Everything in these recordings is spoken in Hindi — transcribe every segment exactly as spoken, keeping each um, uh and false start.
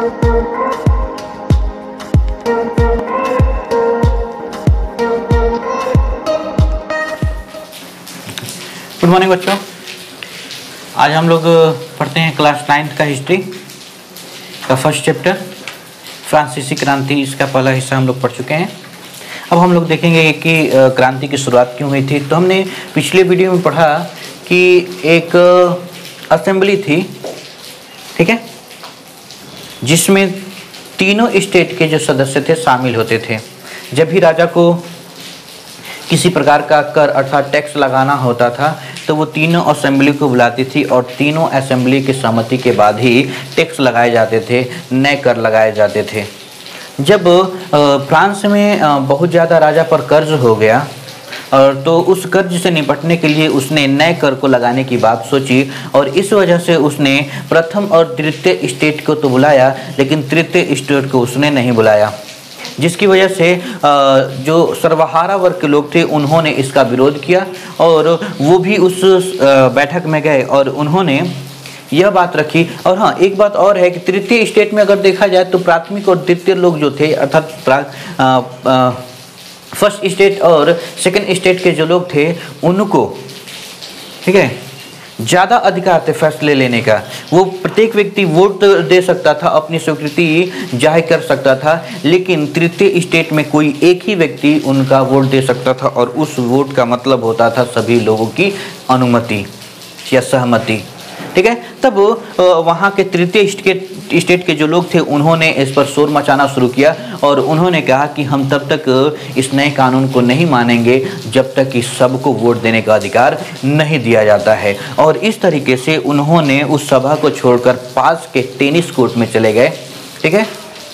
गुड मॉर्निंग बच्चों, आज हम लोग पढ़ते हैं क्लास नाइन्थ का हिस्ट्री का फर्स्ट चैप्टर फ्रांसीसी क्रांति। इसका पहला हिस्सा हम लोग पढ़ चुके हैं। अब हम लोग देखेंगे कि क्रांति की शुरुआत क्यों हुई थी। तो हमने पिछले वीडियो में पढ़ा कि एक असेंबली थी, ठीक है, जिसमें तीनों स्टेट के जो सदस्य थे शामिल होते थे। जब भी राजा को किसी प्रकार का कर अर्थात टैक्स लगाना होता था तो वो तीनों असेंबली को बुलाती थी और तीनों असेंबली की सहमति के बाद ही टैक्स लगाए जाते थे, नए कर लगाए जाते थे। जब फ्रांस में बहुत ज़्यादा राजा पर कर्ज हो गया और तो उस कर्ज से निपटने के लिए उसने नए कर को लगाने की बात सोची और इस वजह से उसने प्रथम और तृतीय स्टेट को तो बुलाया लेकिन तृतीय स्टेट को उसने नहीं बुलाया, जिसकी वजह से जो सर्वहारा वर्ग के लोग थे उन्होंने इसका विरोध किया और वो भी उस बैठक में गए और उन्होंने यह बात रखी। और हाँ, एक बात और है कि तृतीय स्टेट में अगर देखा जाए तो प्राथमिक और द्वितीय लोग जो थे अर्थात फर्स्ट स्टेट और सेकंड स्टेट के जो लोग थे उनको, ठीक है, ज़्यादा अधिकार थे फैसले लेने का। वो प्रत्येक व्यक्ति वोट दे सकता था, अपनी स्वीकृति जाहिर कर सकता था, लेकिन तृतीय स्टेट में कोई एक ही व्यक्ति उनका वोट दे सकता था और उस वोट का मतलब होता था सभी लोगों की अनुमति या सहमति, ठीक है। तब वहाँ के तृतीय स्टेट स्टेट के जो लोग थे उन्होंने इस पर शोर मचाना शुरू किया और उन्होंने कहा कि हम तब तक इस नए कानून को नहीं मानेंगे जब तक कि सबको वोट देने का अधिकार नहीं दिया जाता है। और इस तरीके से उन्होंने उस सभा को छोड़कर पास के टेनिस कोर्ट में चले गए, ठीक है,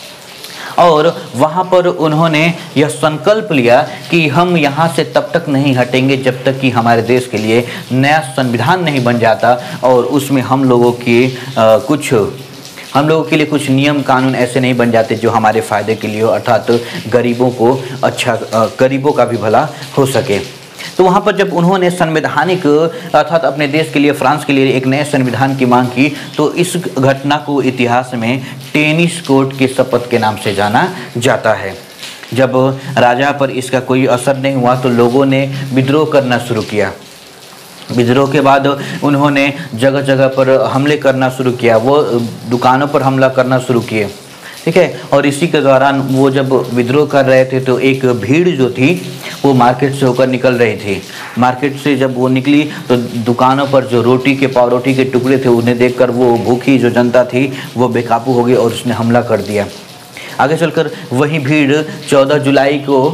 और वहाँ पर उन्होंने यह संकल्प लिया कि हम यहाँ से तब तक नहीं हटेंगे जब तक कि हमारे देश के लिए नया संविधान नहीं बन जाता और उसमें हम लोगों की आ, कुछ हम लोगों के लिए कुछ नियम कानून ऐसे नहीं बन जाते जो हमारे फ़ायदे के लिए हो, अर्थात गरीबों को अच्छा गरीबों का भी भला हो सके। तो वहाँ पर जब उन्होंने संवैधानिक अर्थात अपने देश के लिए, फ्रांस के लिए एक नए संविधान की मांग की तो इस घटना को इतिहास में टेनिस कोर्ट के शपथ के नाम से जाना जाता है। जब राजा पर इसका कोई असर नहीं हुआ तो लोगों ने विद्रोह करना शुरू किया। विद्रोह के बाद उन्होंने जगह जगह पर हमले करना शुरू किया, वो दुकानों पर हमला करना शुरू किए, ठीक है। और इसी के दौरान वो जब विद्रोह कर रहे थे तो एक भीड़ जो थी वो मार्केट से होकर निकल रही थी। मार्केट से जब वो निकली तो दुकानों पर जो रोटी के पाव रोटी के टुकड़े थे उन्हें देखकर वो भूखी जो जनता थी वो बेकाबू हो गई और उसने हमला कर दिया। आगे चलकर वही भीड़ चौदह जुलाई को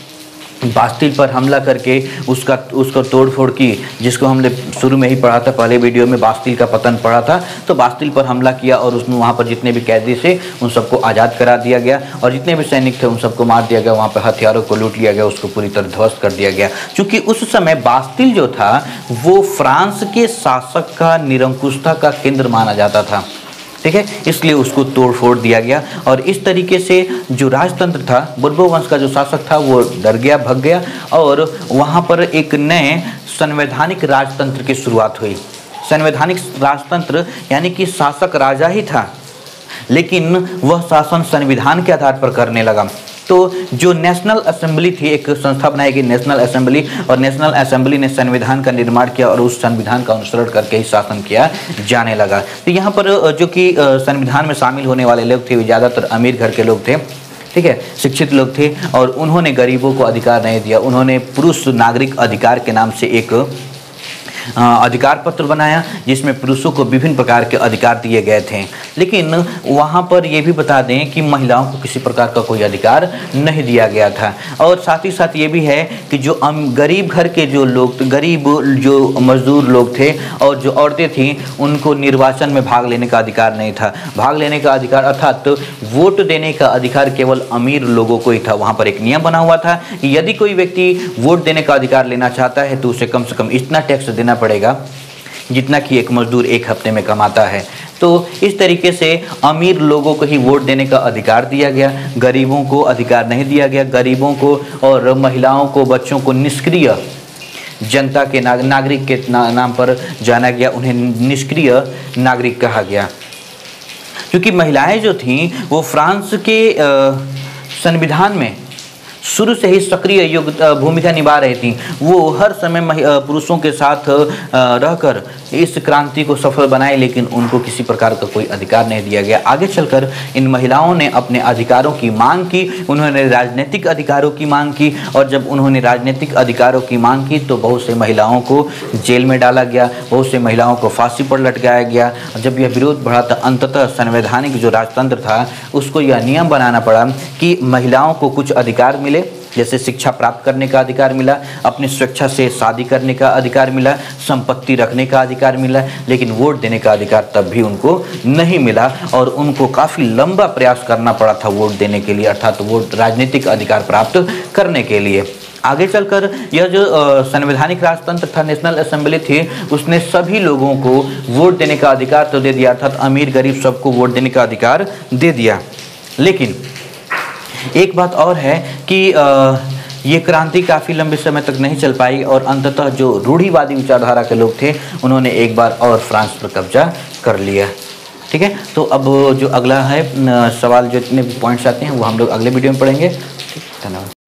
बास्तिल पर हमला करके उसका उसको तोड़ फोड़ की, जिसको हमने शुरू में ही पढ़ा था, पहले वीडियो में बास्तिल का पतन पढ़ा था। तो बास्तिल पर हमला किया और उसमें वहाँ पर जितने भी कैदी थे उन सबको आज़ाद करा दिया गया और जितने भी सैनिक थे उन सबको मार दिया गया। वहाँ पर हथियारों को लूट लिया गया, उसको पूरी तरह ध्वस्त कर दिया गया। क्योंकि उस समय बास्तिल जो था वो फ्रांस के शासक का निरंकुशता का केंद्र माना जाता था, ठीक है, इसलिए उसको तोड़ फोड़ दिया गया। और इस तरीके से जो राजतंत्र था, बुर्बो वंश का जो शासक था वो डर गया, भग गया और वहाँ पर एक नए संवैधानिक राजतंत्र की शुरुआत हुई। संवैधानिक राजतंत्र यानी कि शासक राजा ही था लेकिन वह शासन संविधान के आधार पर करने लगा। तो जो नेशनल असेंबली थी, एक संस्था बनाई गई नेशनल असेंबली, और नेशनल असेंबली ने संविधान का निर्माण किया और उस संविधान का अनुसरण करके ही शासन किया जाने लगा। तो यहाँ पर जो कि संविधान में शामिल होने वाले लोग थे वे ज़्यादातर अमीर घर के लोग थे, ठीक है, शिक्षित लोग थे और उन्होंने गरीबों को अधिकार नहीं दिया। उन्होंने पुरुष नागरिक अधिकार के नाम से एक अधिकार पत्र बनाया जिसमें पुरुषों को विभिन्न प्रकार के अधिकार दिए गए थे। लेकिन वहाँ पर यह भी बता दें कि महिलाओं को किसी प्रकार का कोई अधिकार नहीं दिया गया था। और साथ ही साथ ये भी है कि जो गरीब घर के जो लोग, गरीब जो मजदूर लोग थे और जो औरतें थीं उनको निर्वाचन में भाग लेने का अधिकार नहीं था। भाग लेने का अधिकार अर्थात तो वोट देने का अधिकार केवल अमीर लोगों को ही था। वहाँ पर एक नियम बना हुआ था कि यदि कोई व्यक्ति वोट देने का अधिकार लेना चाहता है तो उसे कम से कम इतना टैक्स देना पड़ेगा जितना कि एक मजदूर एक हफ्ते में कमाता है। तो इस तरीके से अमीर लोगों को ही वोट देने का अधिकार दिया गया, गरीबों को अधिकार नहीं दिया गया। गरीबों को और महिलाओं को, बच्चों को निष्क्रिय जनता के नाग, नागरिक के ना, नाम पर जाना गया, उन्हें निष्क्रिय नागरिक कहा गया। क्योंकि महिलाएं जो थीं वो फ्रांस के संविधान में शुरू से ही सक्रिय योग भूमिका निभा रही थी। वो हर समय पुरुषों के साथ रहकर इस क्रांति को सफल बनाए, लेकिन उनको किसी प्रकार का कोई अधिकार नहीं दिया गया। आगे चलकर इन महिलाओं ने अपने अधिकारों की मांग की, उन्होंने राजनीतिक अधिकारों की मांग की, और जब उन्होंने राजनीतिक अधिकारों की मांग की तो बहुत से महिलाओं को जेल में डाला गया, बहुत से महिलाओं को फांसी पर लटकाया गया। जब यह विरोध बढ़ा तो अंततः संवैधानिक जो राजतंत्र था उसको यह नियम बनाना पड़ा कि महिलाओं को कुछ अधिकार मिले, जैसे शिक्षा प्राप्त करने का अधिकार मिला, अपनी स्वेच्छा से शादी करने का अधिकार मिला, संपत्ति रखने का अधिकार मिला, लेकिन वोट देने का अधिकार तब भी उनको नहीं मिला और उनको काफ़ी लंबा प्रयास करना पड़ा था वोट देने के लिए, अर्थात वोट राजनीतिक अधिकार प्राप्त करने के लिए। आगे चलकर यह जो संवैधानिक राजतंत्र था, नेशनल असेंबली थी, उसने सभी लोगों को वोट देने का अधिकार तो दे दिया, अर्थात अमीर गरीब सबको वोट देने का अधिकार दे दिया। लेकिन एक बात और है कि ये क्रांति काफ़ी लंबे समय तक नहीं चल पाई और अंततः जो रूढ़िवादी विचारधारा के लोग थे उन्होंने एक बार और फ्रांस पर कब्जा कर लिया। ठीक है, तो अब जो अगला है सवाल, जो इतने पॉइंट्स आते हैं वो हम लोग अगले वीडियो में पढ़ेंगे। धन्यवाद।